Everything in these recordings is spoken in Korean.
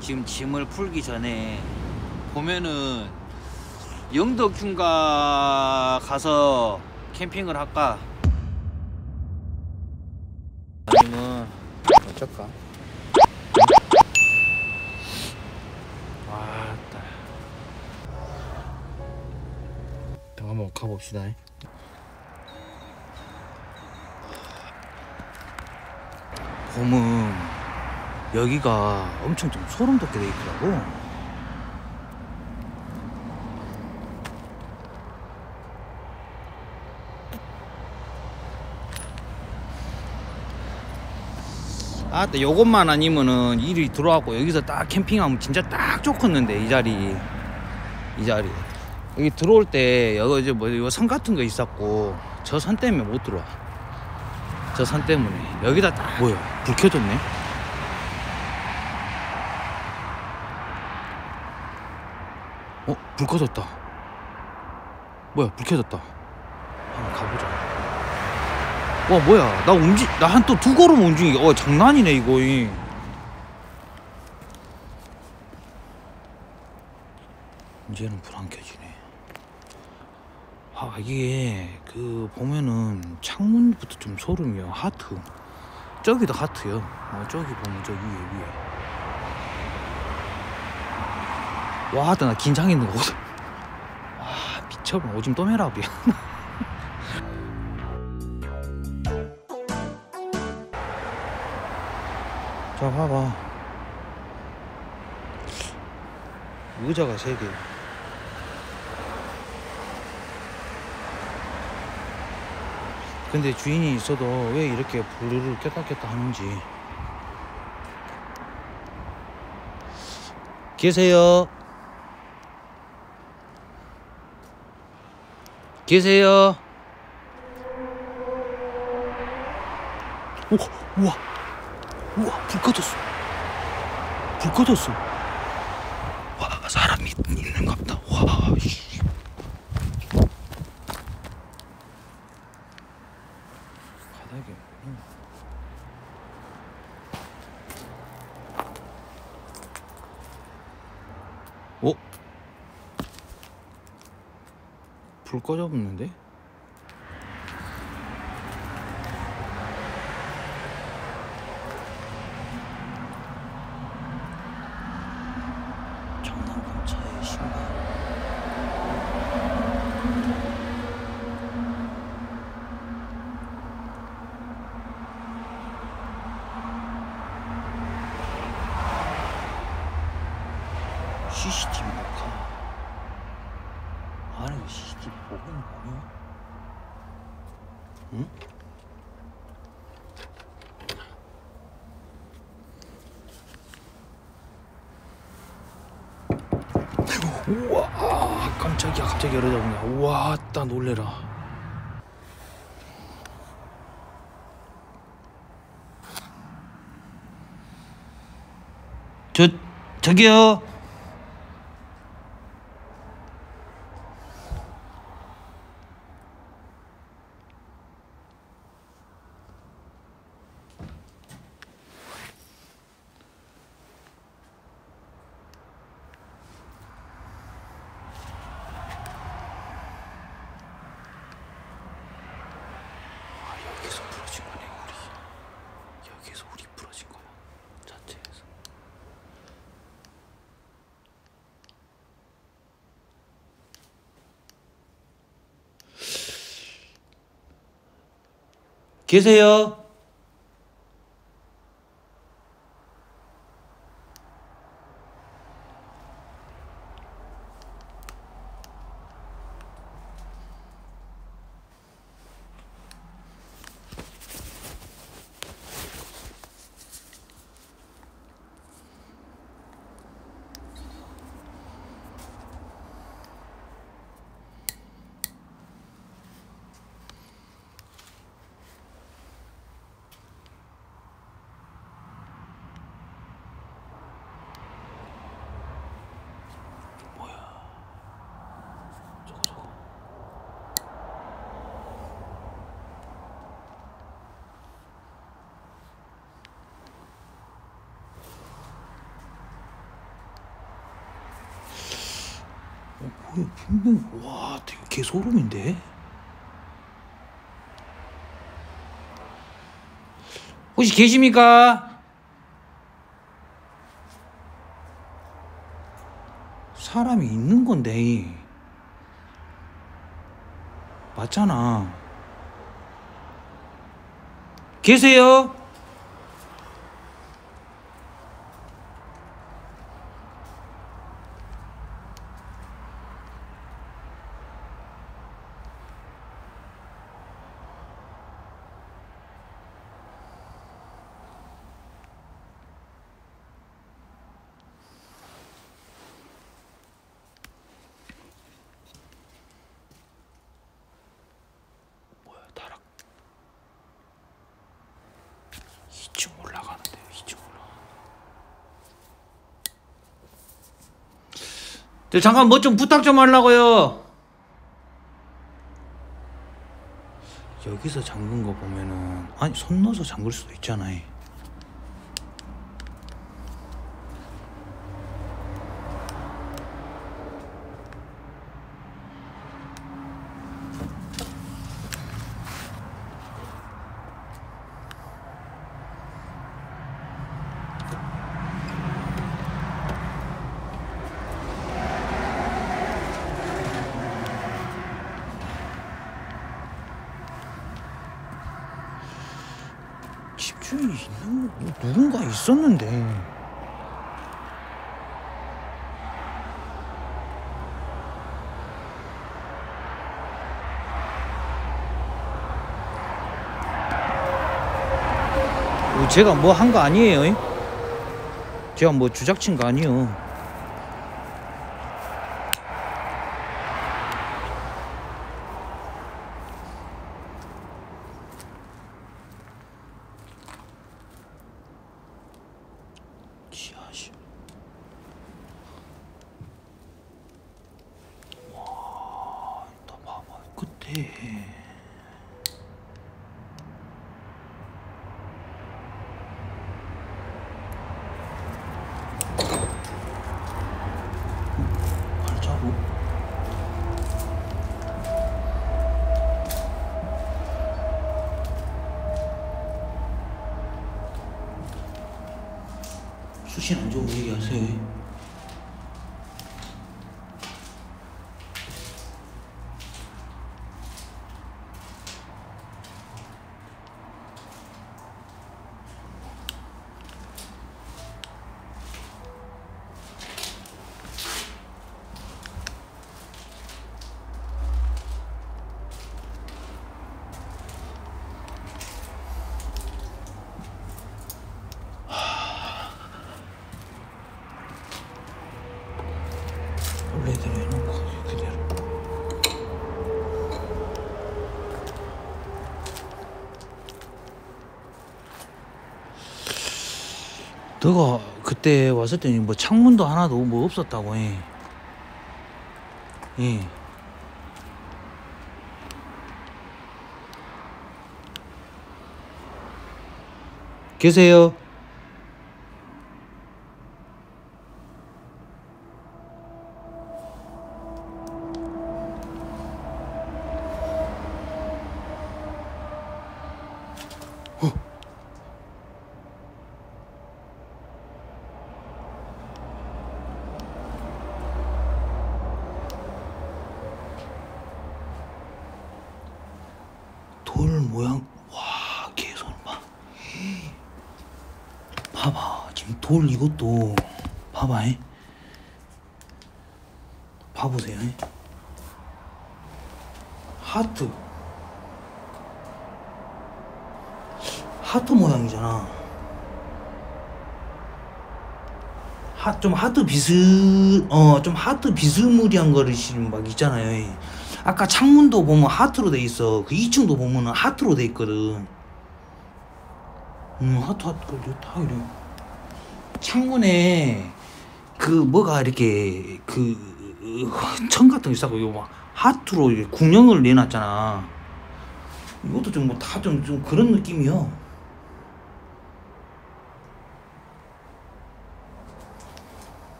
지금 짐을 풀기 전에 보면은 영덕휴가 가서 캠핑을 할까? 아니면 어쩔까? 왔다. 한번 가봅시다. 봄은 여기가 엄청 좀 소름 돋게 돼 있더라고. 아, 요것만 아니면은 일이 들어왔고 여기서 딱 캠핑하면 진짜 딱 좋겠는데. 이 자리 여기 들어올 때 여기 이제 뭐 이거 선 같은 거 있었고 저 선 때문에 못 들어와. 저 선 때문에 여기다 딱. 뭐야, 불 켜졌네. 불 꺼졌다. 뭐야, 불 켜졌다. 한번 가보자. 와, 뭐야, 나 한 또 두 걸음 움직이기. 장난이네 이거. 이제는 불 안 켜지네. 이게 보면은 창문부터 좀 소름이야. 하트. 저기도 하트요. 저기 보면 저 위에. 와, 나 긴장했는 거. 와, 미쳐버려. 오줌 또 매랍이야. 자, 봐봐. 의자가 3개. 근데 주인이 있어도 왜 이렇게 불을 켰다 켰다 하는지. 계세요? 계세요? 우와, 불 꺼졌어. 와, 사람이 있는가 보다. 와, 씨. 바닥에. 불 꺼졌는데? 청담동차의 신발. CCTV 녹화. 아니, CCTV 보고 있는 거 아니야? 응? 우와, 깜짝이야. 갑자기 열어다 보냐. 우와, 따 놀래라. 저기요. 여기서 부러진 거네, 여기서 우리 부러진 거야. 자체에서. 계세요? 뭐야, 분명, 와, 되게 개소름인데? 혹시 계십니까? 사람이 있는 건데. 맞잖아. 계세요? 뭐야, 다락 2층 올라가는데, 2층 올라가. 잠깐 뭐 좀 부탁 좀 하려고요. 여기서 잠근 거 보면은, 아니, 손 넣어서 잠글 수도 있잖아요. 집주인이 있는 거, 누군가 있었는데. 제가 뭐 한 거 아니에요? 제가 뭐 주작친 거 아니에요. 지하실. 와, 나 봐봐. 끝에. 발자국? 수신 안 좋은 얘기 하세요. 원래대로 해놓고 그대로. 너가 그때 왔을 때니 뭐 창문도 하나도 뭐 없었다고 해. 예. 계세요? 돌 모양. 와, 개손 봐. 봐봐, 지금 돌 이것도 봐봐. 봐보세요. 하트 모양이잖아. 좀 하트 좀 하트 비스무리한 거를 지금 막 있잖아요. 아까 창문도 보면 하트로 돼 있어. 그 2층도 보면은 하트로 돼 있거든. 하트 다 이래. 창문에 그 뭐가 이렇게 그 천 같은 거 있어. 이거 막 하트로 이렇게 구멍을 내놨잖아. 이것도 좀 뭐 다 좀 그런 느낌이요.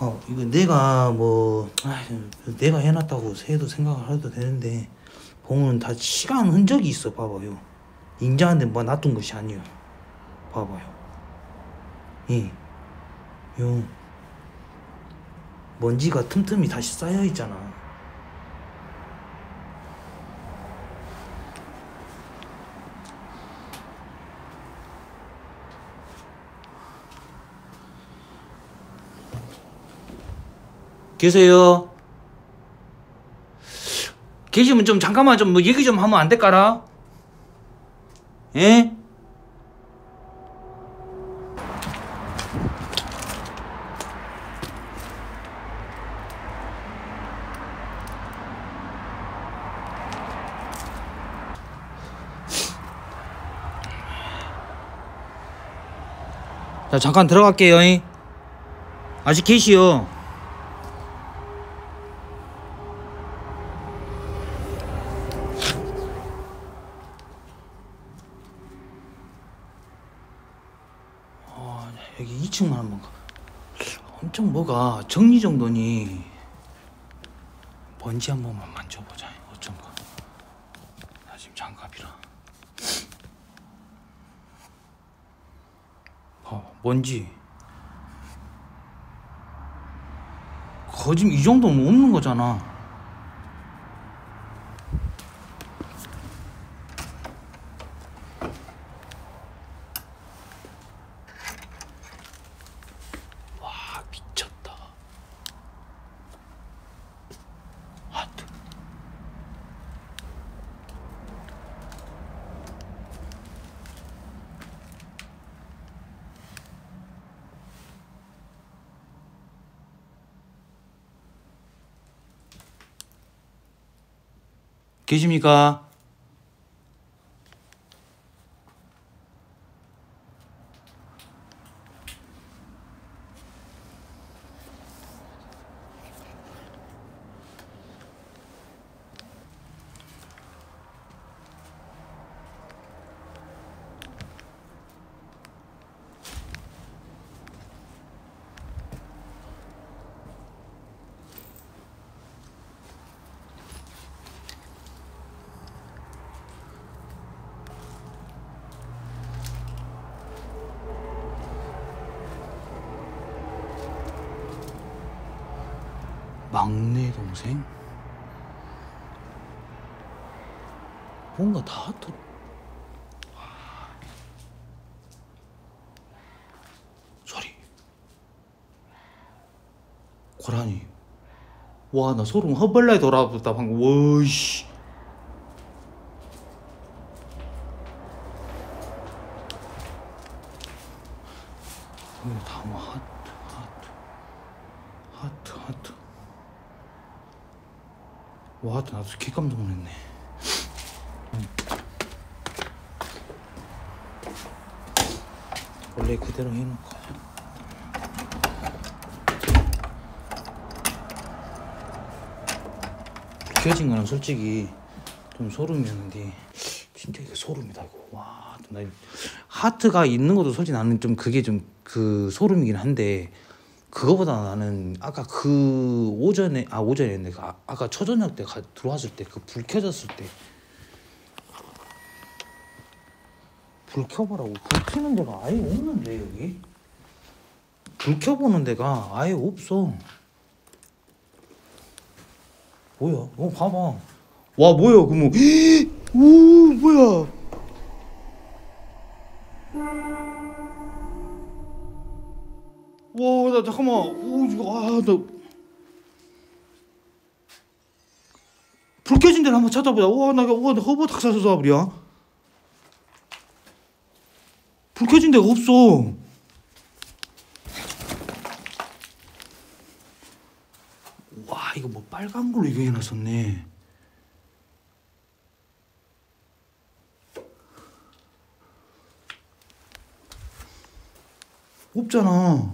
이거 내가 내가 해놨다고 해도 생각을 해도 되는데, 보면 다 시간 흔적이 있어. 봐봐요. 인자한데 뭐 놔둔 것이 아니에요. 봐봐요. 요 먼지가 틈틈이 다시 쌓여 있잖아. 계세요? 계시면 좀 잠깐만 좀 뭐 얘기 좀 하면 안 될까라? 예? 자, 잠깐 들어갈게요. 아직 계시요? 여기 2층만 한번 가. 엄청 뭐가 정리정돈이. 먼지 한 번만 만져보자. 어쩐가. 나 지금 장갑이라. 먼지. 거짓 이 정도면 없는 거잖아. 와, 미쳤다. 하트. 계십니까? 막내 동생? 뭔가 다 하트. 소리. 고라니. 와, 나 소름 헛발라에 돌아붙다 방금. 와씨. 다 뭐 하트. 와, 나도 개 깜짝 놀랐네. 원래 그대로 해놓고. 켜진 거는 솔직히 좀 소름이었는데, 진짜 이거 소름이다 이거. 와, 나 하트가 있는 것도 솔직히 나는 좀 그게 좀 그 소름이긴 한데, 그거보다 나는 아까 그 오전에 아까 초저녁 때 들어왔을 때 그 불 켜졌을 때, 불 켜보라고. 불 켜는 데가 아예 없는데, 여기 불 켜보는 데가 아예 없어. 뭐야? 봐봐. 와, 뭐야? 그 뭐? 오, 뭐야? 와, 나 잠깐만. 오, 이거 나 불 켜진 데를 한번 찾아보자. 와, 나 허벅 닭사서 버려. 불 켜진 데가 없어. 와, 이거 뭐 빨간 걸로 이거 해놨었네. 없잖아.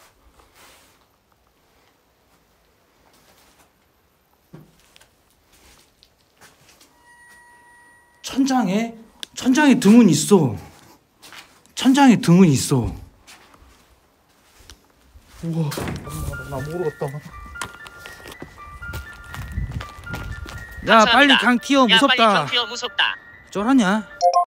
천장에 등은 있어. 천장에 등은 있어. 우와, 나 모르겠다. 야, 빨리 강 튀어. 야, 빨리 무섭다. 강 튀어 무섭다. 쫄았냐?